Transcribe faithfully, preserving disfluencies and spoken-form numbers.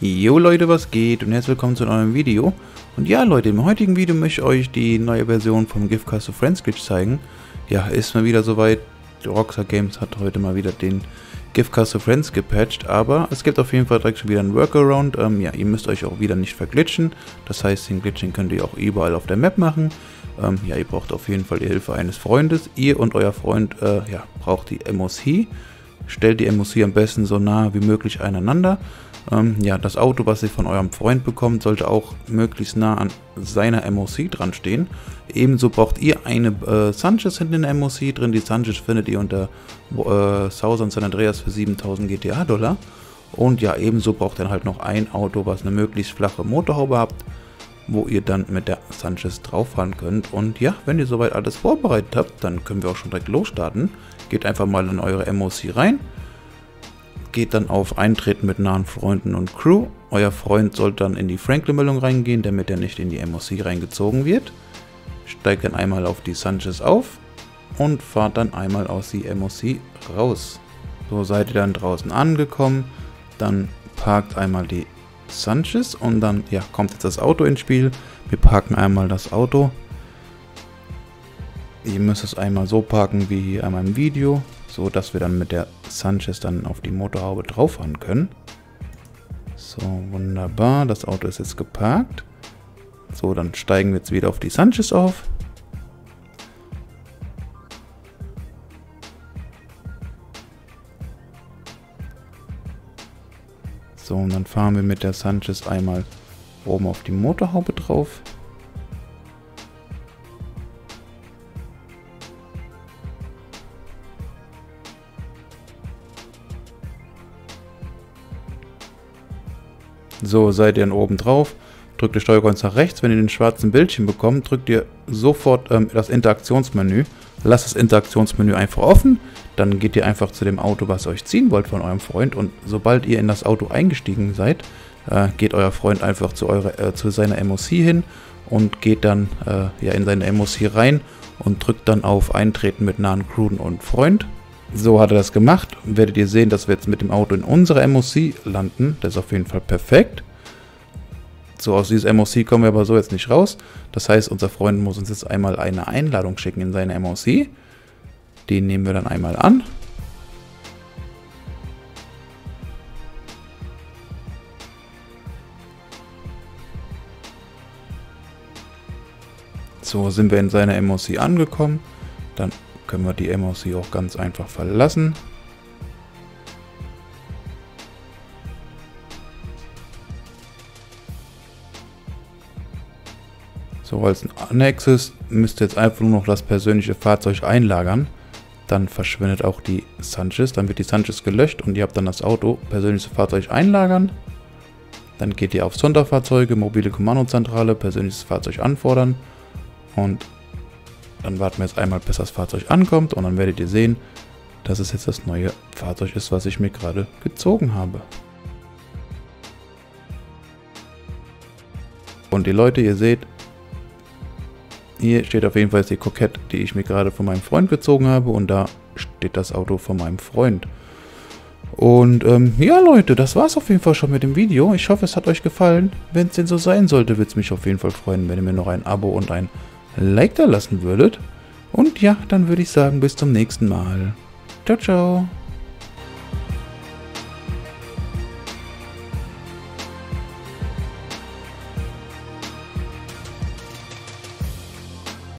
Jo Leute, was geht und herzlich willkommen zu einem neuen Video. Und ja Leute, im heutigen Video möchte ich euch die neue Version vom Gift Cards to Friends Glitch zeigen. Ja, ist mal wieder soweit. Rockstar Games hat heute mal wieder den Gift Cards to Friends gepatcht, aber es gibt auf jeden Fall direkt schon wieder einen Workaround. Ähm, ja, ihr müsst euch auch wieder nicht verglitchen. Das heißt, den Glitching könnt ihr auch überall auf der Map machen. Ähm, ja, ihr braucht auf jeden Fall die Hilfe eines Freundes. Ihr und euer Freund äh, ja, braucht die M O C. Stellt die M O C am besten so nah wie möglich aneinander. Ähm, ja, das Auto, was ihr von eurem Freund bekommt, sollte auch möglichst nah an seiner M O C dran stehen. Ebenso braucht ihr eine äh, Sanchez hinten in der M O C drin. Die Sanchez findet ihr unter äh, Southern San Andreas für siebentausend G T A-Dollar. Und ja, ebenso braucht ihr halt noch ein Auto, was eine möglichst flache Motorhaube habt, wo ihr dann mit der Sanchez drauf fahren könnt. Und ja, wenn ihr soweit alles vorbereitet habt, dann können wir auch schon direkt losstarten. Geht einfach mal in eure M O C rein. Geht dann auf Eintreten mit nahen Freunden und Crew. Euer Freund sollte dann in die Franklin-Meldung reingehen, damit er nicht in die M O C reingezogen wird. Steigt dann einmal auf die Sanchez auf und fahrt dann einmal aus die M O C raus. So seid ihr dann draußen angekommen. Dann parkt einmal die Sanchez und dann ja, kommt jetzt das Auto ins Spiel. Wir parken einmal das Auto. Ihr müsst es einmal so parken wie hier einmal im Video, so dass wir dann mit der Sanchez dann auf die Motorhaube drauf fahren können. So, wunderbar. Das Auto ist jetzt geparkt. So, dann steigen wir jetzt wieder auf die Sanchez auf. So, und dann fahren wir mit der Sanchez einmal oben auf die Motorhaube drauf. So, seid ihr dann oben drauf, drückt ihr Steuerkreuz nach rechts. Wenn ihr den schwarzen Bildschirm bekommt, drückt ihr sofort ähm, das Interaktionsmenü. Lasst das Interaktionsmenü einfach offen. Dann geht ihr einfach zu dem Auto, was ihr euch ziehen wollt von eurem Freund. Und sobald ihr in das Auto eingestiegen seid, äh, geht euer Freund einfach zu, eurer, äh, zu seiner M O C hin und geht dann äh, ja, in seine M O C rein und drückt dann auf Eintreten mit nahen Crew und Freund. So hat er das gemacht. Werdet ihr sehen, dass wir jetzt mit dem Auto in unserer M O C landen. Das ist auf jeden Fall perfekt. So, aus dieser M O C kommen wir aber so jetzt nicht raus. Das heißt, unser Freund muss uns jetzt einmal eine Einladung schicken in seine M O C. Den nehmen wir dann einmal an. So sind wir in seiner M O C angekommen. Dann können wir die M O C auch ganz einfach verlassen. So, als nächstes müsst ihr jetzt einfach nur noch das persönliche Fahrzeug einlagern. Dann verschwindet auch die Sanchez. Dann wird die Sanchez gelöscht und ihr habt dann das Auto, persönliches Fahrzeug einlagern. Dann geht ihr auf Sonderfahrzeuge, mobile Kommandozentrale, persönliches Fahrzeug anfordern. Und dann warten wir jetzt einmal, bis das Fahrzeug ankommt und dann werdet ihr sehen, dass es jetzt das neue Fahrzeug ist, was ich mir gerade gezogen habe. Und die Leute, ihr seht, hier steht auf jeden Fall die Kokette, die ich mir gerade von meinem Freund gezogen habe und da steht das Auto von meinem Freund. Und ähm, ja Leute, das war es auf jeden Fall schon mit dem Video. Ich hoffe, es hat euch gefallen. Wenn es denn so sein sollte, würde es mich auf jeden Fall freuen, wenn ihr mir noch ein Abo und ein Like da lassen würdet. Und ja, dann würde ich sagen, bis zum nächsten Mal. Ciao, ciao.